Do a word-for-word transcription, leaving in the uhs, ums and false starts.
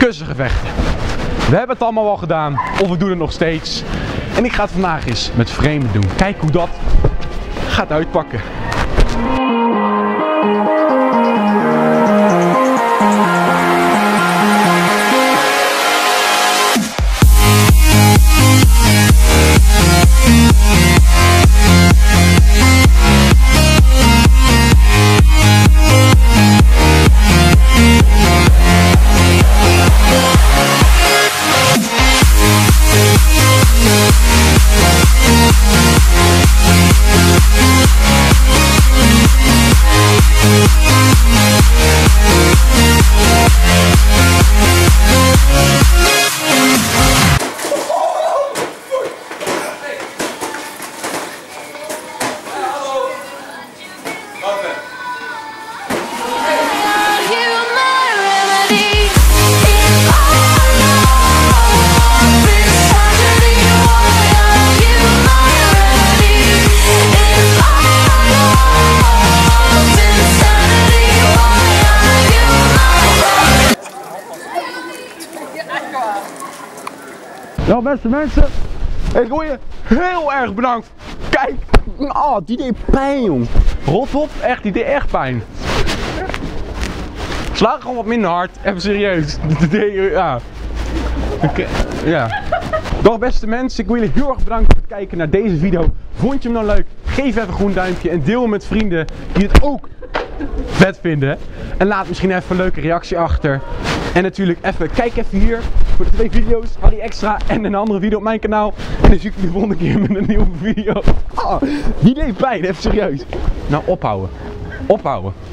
kussengevechten. We hebben het allemaal al gedaan, of we doen het nog steeds. En ik ga het vandaag eens met vreemden doen. Kijk hoe dat gaat uitpakken. Nou beste mensen, ik wil je heel erg bedankt. Kijk, oh, die deed pijn jong. Rot op, echt, die deed echt pijn. Sla gewoon wat minder hard, even serieus. Ja. Okay. Ja. Dag beste mensen, ik wil jullie heel erg bedanken voor het kijken naar deze video. Vond je hem nou leuk? Geef even een groen duimpje en deel hem met vrienden die het ook vet vinden. En laat misschien even een leuke reactie achter. En natuurlijk even, kijk even hier voor de twee video's, had die extra en een andere video op mijn kanaal. En dan zie ik jullie de volgende keer met een nieuwe video. Oh, die deed pijn, even serieus. Nou ophouden, ophouden.